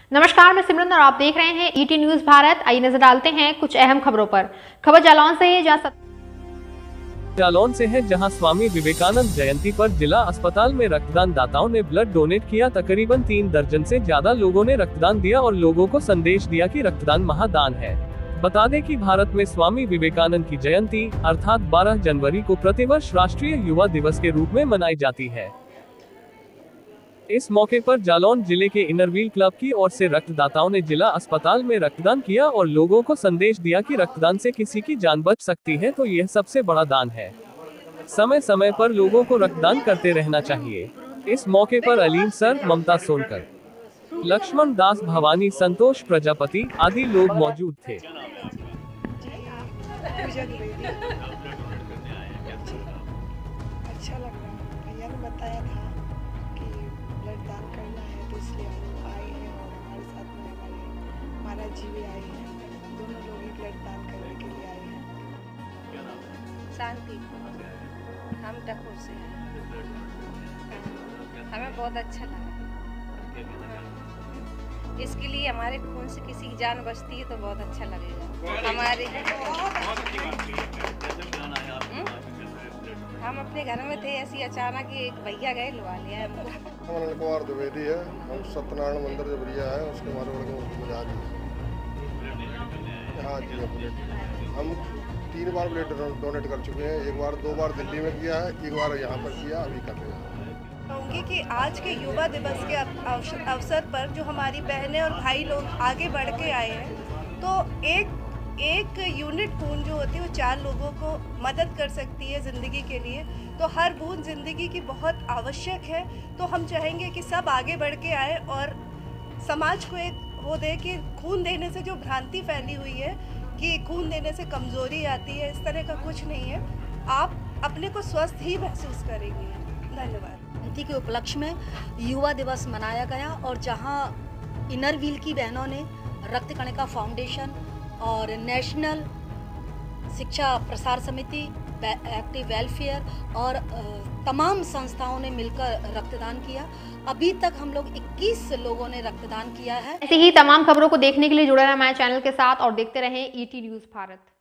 नमस्कार, मैं सिमरन और आप देख रहे हैं ईटी न्यूज भारत। आइए नजर डालते हैं कुछ अहम खबरों पर। खबर जालौन से है, जहां स्वामी विवेकानंद जयंती पर जिला अस्पताल में रक्तदान दाताओं ने ब्लड डोनेट किया। तकरीबन 3 दर्जन से ज्यादा लोगों ने रक्तदान दिया और लोगों को संदेश दिया कि रक्तदान महादान है। बता दें कि भारत में स्वामी विवेकानंद की जयंती अर्थात 12 जनवरी को प्रतिवर्ष राष्ट्रीय युवा दिवस के रूप में मनाई जाती है। इस मौके पर जालौन जिले के इनरव्हील क्लब की ओर से रक्तदाताओं ने जिला अस्पताल में रक्तदान किया और लोगों को संदेश दिया कि रक्तदान से किसी की जान बच सकती है, तो यह सबसे बड़ा दान है। समय समय पर लोगों को रक्तदान करते रहना चाहिए। इस मौके पर अलीम सर, ममता सोनकर, लक्ष्मण दास, भवानी, संतोष प्रजापति आदि लोग मौजूद थे। अच्छा लग रहा है, भैया ने बताया था कि ब्लड दान करना है, तो इसलिए हम लोग आए हैं और हमारे साथ में हमारे महाराज जी भी आए हैं। दोनों लोग ही ब्लड दान करने के लिए आए हैं। शांति, हम टकोर से हैं। हमें बहुत अच्छा लगा। इसके लिए हमारे खून से किसी की जान बचती है तो बहुत अच्छा लगेगा। हमारे हम अपने घर में थे, ऐसी अचानक एक भैया गए, लुआ लिया हमको। कुमार द्विवेदी है, हम सत्यनारायण मंदिर जबरिया है, उसके बारे में बजा दी। हाँ जी, हम 3 बार ब्लड डोनेट कर चुके हैं। एक बार 2 बार दिल्ली में किया है, एक बार यहाँ पर किया, अभी कर रहे हैं। कहूँगी कि आज के युवा दिवस के अवसर पर जो हमारी बहनें और भाई लोग आगे बढ़ के आए हैं, तो एक यूनिट खून जो होती है वो 4 लोगों को मदद कर सकती है ज़िंदगी के लिए। तो हर बूंद ज़िंदगी की बहुत आवश्यक है। तो हम चाहेंगे कि सब आगे बढ़ के आए और समाज को एक वो दे कि खून देने से जो भ्रांति फैली हुई है कि खून देने से कमज़ोरी आती है, इस तरह का कुछ नहीं है। आप अपने को स्वस्थ ही महसूस करेंगे। धन्यवाद। जयंती के उपलक्ष्य में युवा दिवस मनाया गया और जहां इनरव्हील की बहनों ने रक्त कणिका फाउंडेशन और नेशनल शिक्षा प्रसार समिति, एक्टिव वेलफेयर और तमाम संस्थाओं ने मिलकर रक्तदान किया। अभी तक हम लोग 21 लोगों ने रक्तदान किया है। ऐसे ही तमाम खबरों को देखने के लिए जुड़े रहें हमारे चैनल के साथ और देखते रहें ईटी न्यूज भारत।